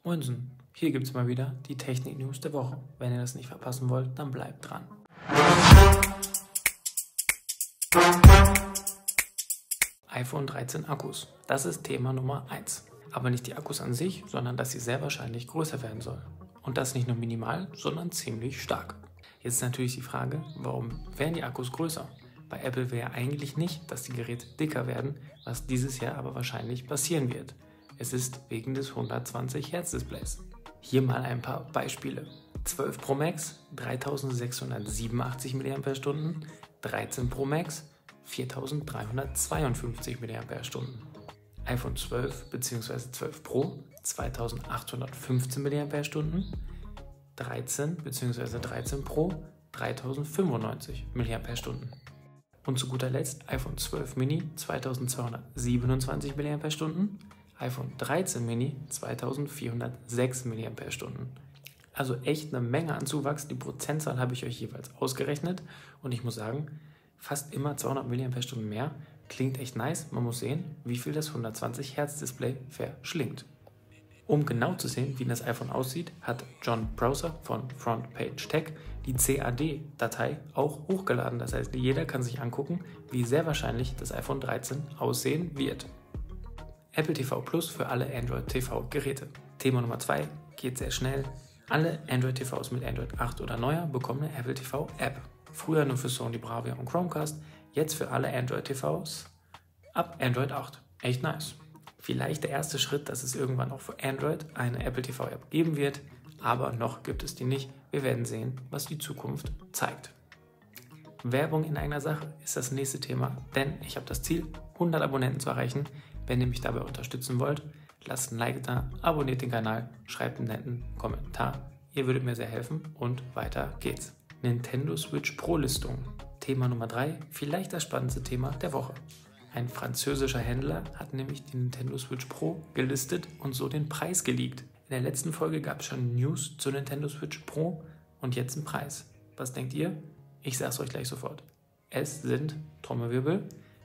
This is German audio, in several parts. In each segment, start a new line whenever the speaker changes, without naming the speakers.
Moinsen, hier gibt es mal wieder die Technik-News der Woche. Wenn ihr das nicht verpassen wollt, dann bleibt dran. iPhone 13 Akkus, das ist Thema Nummer 1. Aber nicht die Akkus an sich, sondern dass sie sehr wahrscheinlich größer werden sollen. Und das nicht nur minimal, sondern ziemlich stark. Jetzt ist natürlich die Frage, warum werden die Akkus größer? Bei Apple wäre eigentlich nicht, dass die Geräte dicker werden, was dieses Jahr aber wahrscheinlich passieren wird. Es ist wegen des 120 Hz Displays. Hier mal ein paar Beispiele. 12 Pro Max 3687 mAh, 13 Pro Max 4352 mAh, iPhone 12 bzw. 12 Pro 2815 mAh, 13 bzw. 13 Pro 3095 mAh. Und zu guter Letzt iPhone 12 Mini 2227 mAh, iPhone 13 Mini 2406 mAh. Also echt eine Menge an Zuwachs. Die Prozentzahl habe ich euch jeweils ausgerechnet und ich muss sagen, fast immer 200 mAh mehr. Klingt echt nice. Man muss sehen, wie viel das 120 Hz Display verschlingt. Um genau zu sehen, wie das iPhone aussieht, hat John Prosser von Front Page Tech die CAD-Datei auch hochgeladen. Das heißt, jeder kann sich angucken, wie sehr wahrscheinlich das iPhone 13 aussehen wird. Apple TV Plus für alle Android TV-Geräte. Thema Nummer 2 geht sehr schnell. Alle Android TVs mit Android 8 oder neuer bekommen eine Apple TV App. Früher nur für Sony Bravia und Chromecast, jetzt für alle Android TVs ab Android 8. Echt nice. Vielleicht der erste Schritt, dass es irgendwann auch für Android eine Apple TV App geben wird, aber noch gibt es die nicht. Wir werden sehen, was die Zukunft zeigt. Werbung in eigener Sache ist das nächste Thema, denn ich habe das Ziel, 100 Abonnenten zu erreichen. Wenn ihr mich dabei unterstützen wollt, lasst ein Like da, abonniert den Kanal, schreibt einen netten Kommentar. Ihr würdet mir sehr helfen und weiter geht's. Nintendo Switch Pro Listung. Thema Nummer 3, vielleicht das spannendste Thema der Woche. Ein französischer Händler hat nämlich die Nintendo Switch Pro gelistet und so den Preis geleakt. In der letzten Folge gab es schon News zur Nintendo Switch Pro und jetzt ein Preis. Was denkt ihr? Ich sag's euch gleich sofort. Es sind, Trommelwirbel,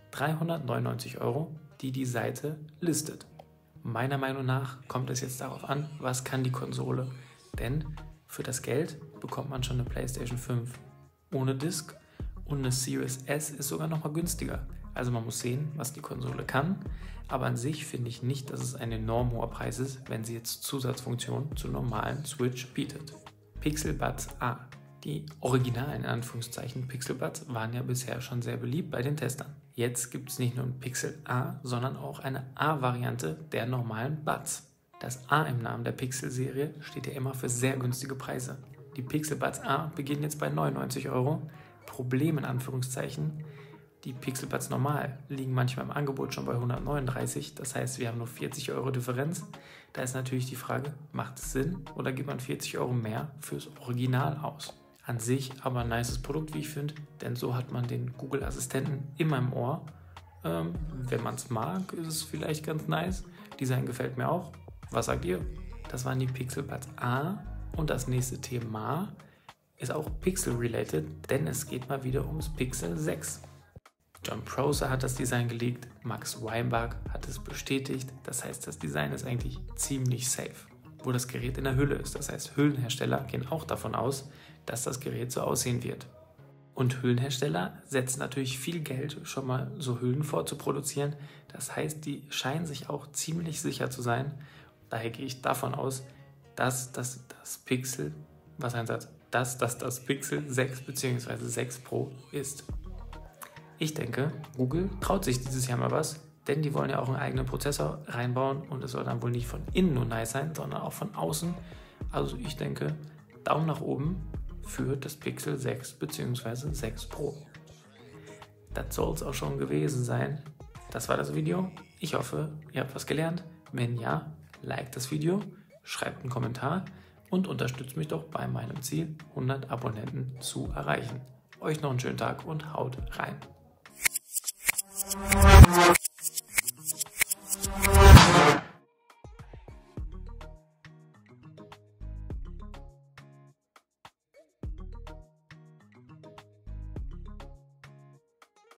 399 €, die Seite listet. Meiner Meinung nach kommt es jetzt darauf an, was kann die Konsole. Denn für das Geld bekommt man schon eine PlayStation 5 ohne Disc und eine Series S ist sogar noch mal günstiger. Also man muss sehen, was die Konsole kann, aber an sich finde ich nicht, dass es ein enorm hoher Preis ist, wenn sie jetzt Zusatzfunktionen zur normalen Switch bietet. Pixel Buds A. Die originalen, in Anführungszeichen, Pixel Buds waren ja bisher schon sehr beliebt bei den Testern. Jetzt gibt es nicht nur ein Pixel A, sondern auch eine A-Variante der normalen Buds. Das A im Namen der Pixel-Serie steht ja immer für sehr günstige Preise. Die Pixel Buds A beginnen jetzt bei 99 €. Problem in Anführungszeichen, die Pixel Buds normal liegen manchmal im Angebot schon bei 139, das heißt, wir haben nur 40 € Differenz. Da ist natürlich die Frage, macht es Sinn oder gibt man 40 € mehr fürs Original aus? An sich aber ein nices Produkt, wie ich finde, denn so hat man den Google-Assistenten immer im Ohr. Wenn man es mag, ist es vielleicht ganz nice. Design gefällt mir auch. Was sagt ihr? Das waren die Pixel Buds A und das nächste Thema ist auch Pixel-related, denn es geht mal wieder ums Pixel 6. John Prosser hat das Design geleakt, Max Weinbach hat es bestätigt, das heißt, das Design ist eigentlich ziemlich safe. Wo das Gerät in der Hülle ist, das heißt, Hüllenhersteller gehen auch davon aus, dass das Gerät so aussehen wird. Und Hüllenhersteller setzen natürlich viel Geld, schon mal so Hüllen vorzuproduzieren, das heißt, die scheinen sich auch ziemlich sicher zu sein. Daher gehe ich davon aus, dass das Pixel, das Pixel 6 bzw. 6 Pro ist. Ich denke, Google traut sich dieses Jahr mal was, denn die wollen ja auch einen eigenen Prozessor reinbauen und es soll dann wohl nicht von innen nur nice sein, sondern auch von außen. Also ich denke, Daumen nach oben für das Pixel 6 bzw. 6 Pro. Das soll es auch schon gewesen sein. Das war das Video. Ich hoffe, ihr habt was gelernt. Wenn ja, liked das Video, schreibt einen Kommentar und unterstützt mich doch bei meinem Ziel, 100 Abonnenten zu erreichen. Euch noch einen schönen Tag und haut rein.